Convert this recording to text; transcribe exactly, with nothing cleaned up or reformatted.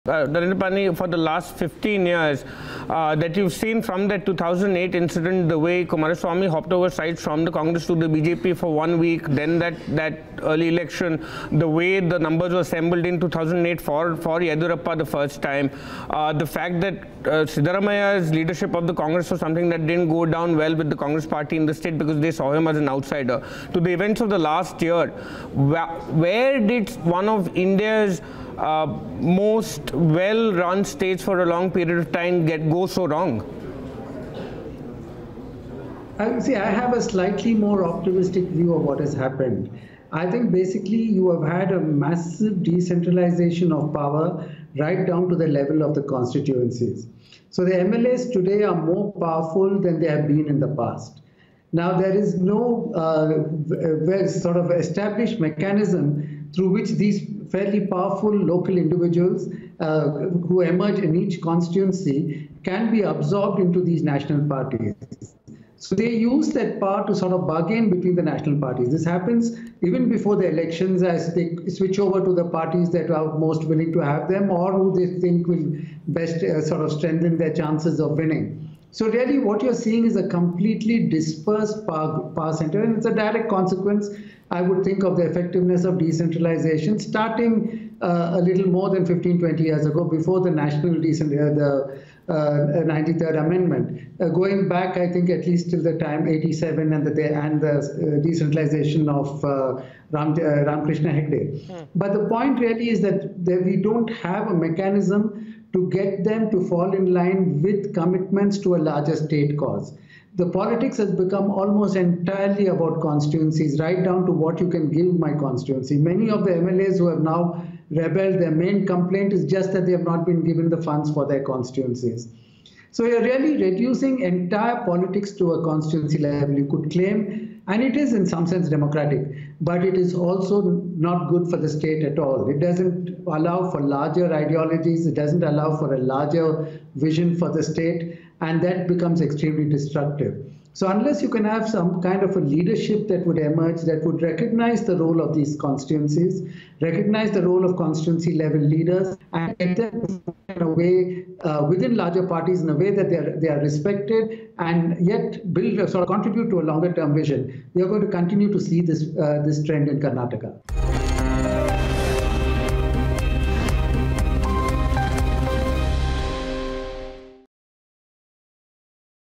Uh, Narendra Pani, for the last fifteen years, uh, that you've seen from that two thousand eight incident, the way Kumaraswamy hopped over sides from the Congress to the B J P for one week, then that, that early election, the way the numbers were assembled in two thousand eight for, for Yedurappa the first time, uh, the fact that uh, Siddaramaya's leadership of the Congress was something that didn't go down well with the Congress party in the state because they saw him as an outsider, to the events of the last year, where, where did one of India's Uh, most well-run states for a long period of time get go so wrong? I see. I have a slightly more optimistic view of what has happened. I think basically you have had a massive decentralization of power right down to the level of the constituencies. So the M L As today are more powerful than they have been in the past. Now there is no uh, sort of established mechanism through which these fairly powerful local individuals uh, who emerge in each constituency can be absorbed into these national parties. So they use that power to sort of bargain between the national parties. This happens even before the elections as they switch over to the parties that are most willing to have them or who they think will best uh, sort of strengthen their chances of winning. So really what you're seeing is a completely dispersed power, power center, and it's a direct consequence, I would think, of the effectiveness of decentralization starting uh, a little more than fifteen, twenty years ago, before the national decent, uh, the uh, ninety-third Amendment, uh, going back, I think, at least till the time eighty-seven and the, and the uh, decentralization of uh, Ram, uh, Ramakrishna Hegde. Hmm. But the point really is that, that we don't have a mechanism to get them to fall in line with commitments to a larger state cause. The politics has become almost entirely about constituencies, right down to what you can give my constituency. Many of the M L As who have now rebelled, their main complaint is just that they have not been given the funds for their constituencies. So you're really reducing entire politics to a constituency level, you could claim, and it is in some sense democratic, but it is also not good for the state at all. It doesn't allow for larger ideologies, it doesn't allow for a larger vision for the state, and that becomes extremely destructive. So unless you can have some kind of a leadership that would emerge, that would recognize the role of these constituencies, recognize the role of constituency level leaders, and get them in a way uh, within larger parties in a way that they are, they are respected and yet build, sort of contribute to a longer term vision, we are going to continue to see this, uh, this trend in Karnataka.